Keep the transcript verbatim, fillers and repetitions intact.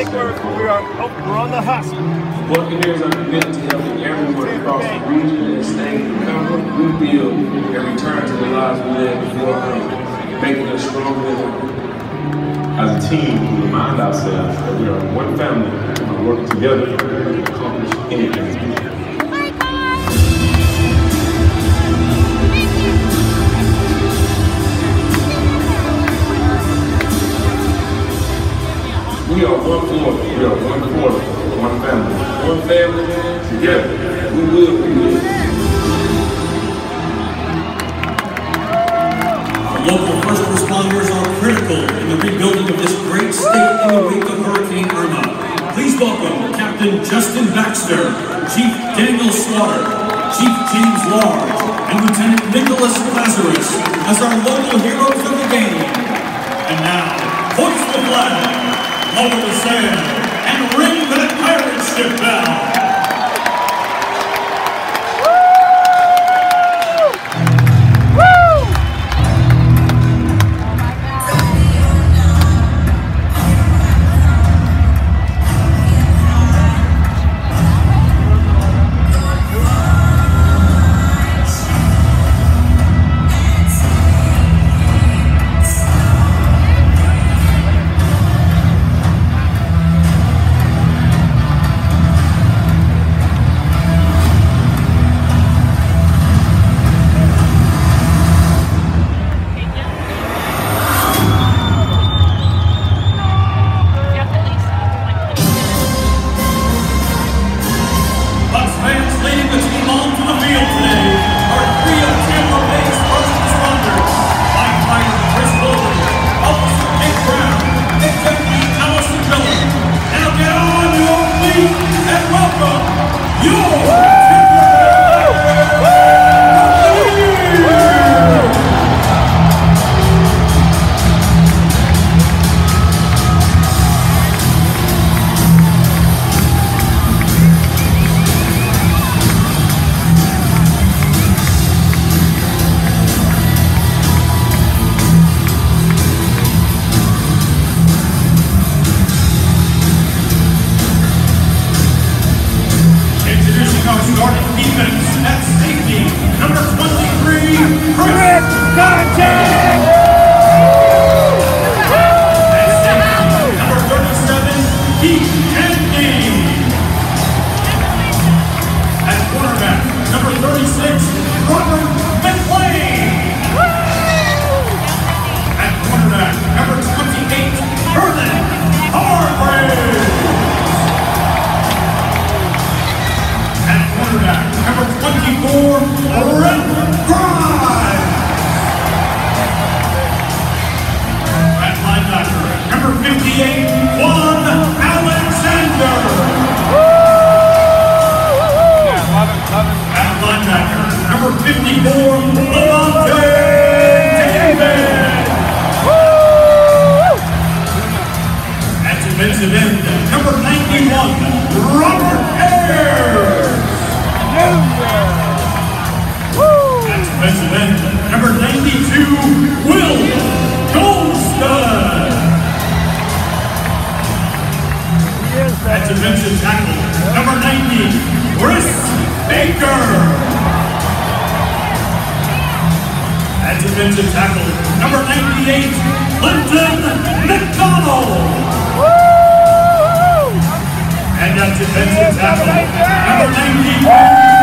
think we're, we're, on, oh, we're on the husp. Buccaneers are committed to helping everyone across the region and staying recovered, rebuild, and return to the lives we led before coming, making us stronger than ever. As a team, we remind ourselves that we are one family and work together to accomplish anything. We are one Florida, we are one quarter, one family, one family, together, we will rebuild. Our local first responders are critical in the rebuilding of this great state in the wake of Hurricane Irma. Please welcome Captain Justin Baxter, Chief Daniel Slaughter, Chief James Large, and Lieutenant Nicholas Lazarus as our local heroes of the game. And now, hoist the flag, lower the sail, and ring that pirate ship bell. Defensive tackle, number ninety, Chris Baker. At defensive tackle, number ninety-eight, Linton McDonald. And at defensive tackle, number ninety-four,